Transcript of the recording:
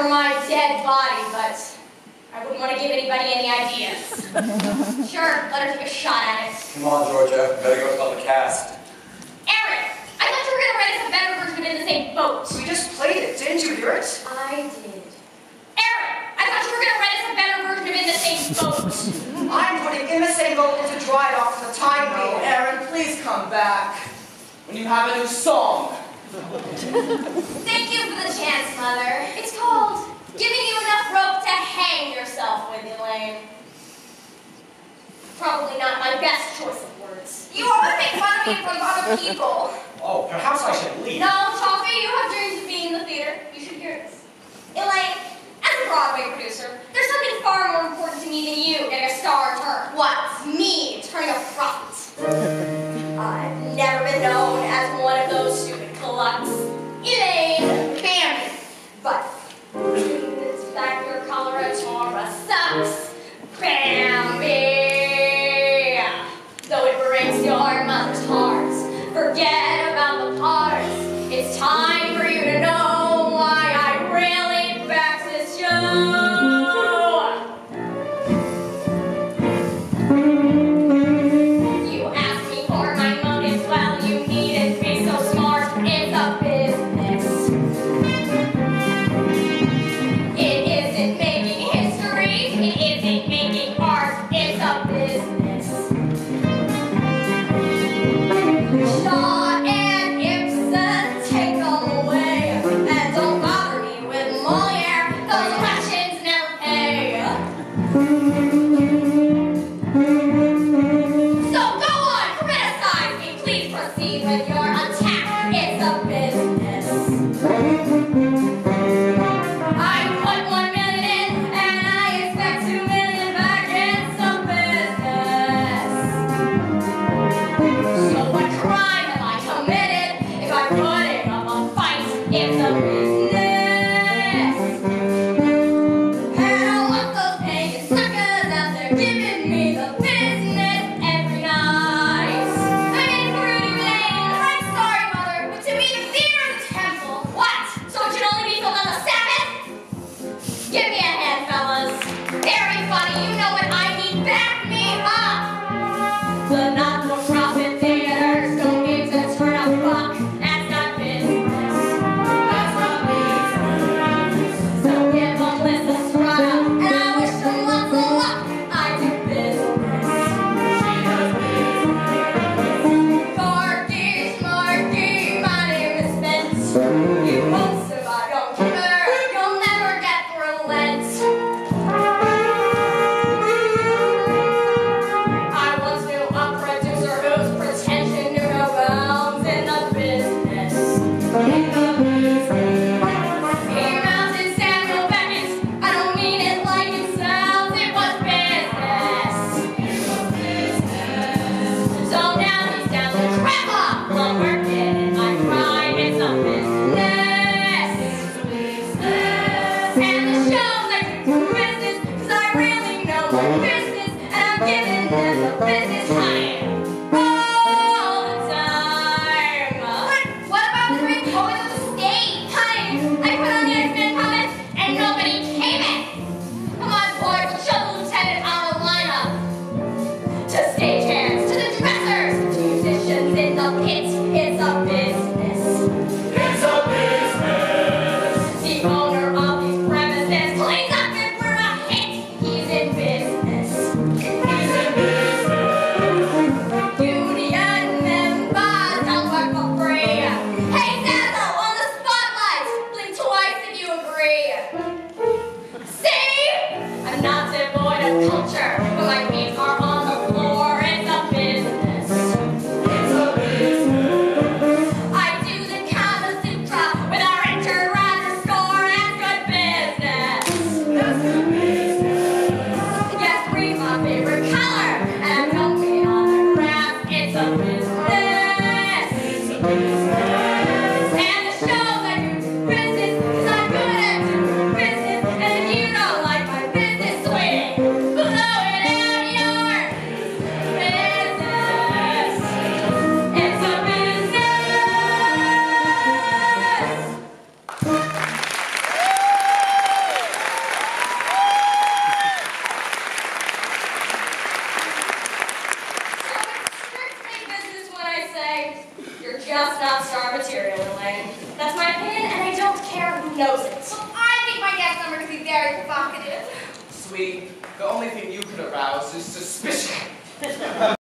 my dead body, but I wouldn't want to give anybody any ideas. Sure, let her take a shot at it. Come on, Georgia. Better go tell the cast. Aaron, I thought you were going to write us a better version of In the Same Boat. We just played it. Didn't you hear it? I did. Aaron, I thought you were going to write us a better version of In the Same Boat. I'm putting In the Same Boat into dry dock for the time being. Oh, Aaron, please come back when you have a new song. Thank you for the chance, Mother. It's called Giving You Enough Rope to Hang Yourself With, Elaine. Probably not my best choice of words. You always make fun of me in front of other people. Oh, perhaps I should leave. No, Toffee, you have dreams of being in the theater. You should hear this. Elaine, as a Broadway producer, there's something far more important to me than you getting a star turn. What? Me turning a profit. I've never been known as one of those stupid clucks. Elaine, Bambi. But this back your cholera Tora sucks. Bambi. Though it breaks your mother's heart, forget about the parts. It's time for you to know why I really backed this show. You asked me for my motives, well, you needn't be so smart. It's a business. It isn't making history, it isn't making art, it's a business. Shaw and Ibsen, take them away, and don't bother me with Moliere, those elections never pay. So go on, criticize me, please proceed with your attack, it's a business. I put 1 million in, and I expect 2 million back, it's a business. So what crime have I committed if I'm putting up a fight? It's a business. And I want those paying suckers out there giving me the business every night. I mean, Rudy Lane, I'm sorry, Mother, but to me the theater is a temple. What? So it should only be filled on the Sabbath? Give me a hand, fellas. Very funny. You know what I mean. Back me up. The not-for-profit theaters don't need to turn a buck. That's not business. That's not business. So give them Lisa Strata, and I wish them lots of luck. I do business. She does business. Marky, my name is Vince. You won't survive, don't care. You'll never get through Lent. I once knew a producer whose pretension knew no bounds in the business. He mounted Samuel Beckett. I don't mean it like it sounds. It was business. So now he's down to crap up. Well, we're getting my crime. It's a business. And the shows I do business, 'cause I really know my business, and I'm giving them the business time. All the time. What about the great poet of the state? Honey, I put on the X-Men puppets, and nobody came in. Come on, boys, we'll show the lieutenant our lineup. To stagehands, to the dressers, to musicians in the pit, it's a business. It's a business. The owner of these premises cleans up if we're a hit. He's in business. He's in business. Union members don't work for free. Hey, Zazo, on the spotlight. Blink twice if you agree. See? I'm not devoid of culture, but my feet are on the floor. It's a business. It's a business. I do the Kama Sutra with our enter underscore. That's good business. That's good business. Yes, green's my favorite color, and I'm jumping on the grass. It's a business. It's a business. And the shows I do business, 'cause I'm good at doing business. And if you don't like my business, sweetie, blow it out your just not star material, Elaine. That's my opinion, and I don't care who knows it. Well, I think my guest number could be very provocative. Sweetie, the only thing you could arouse is suspicion.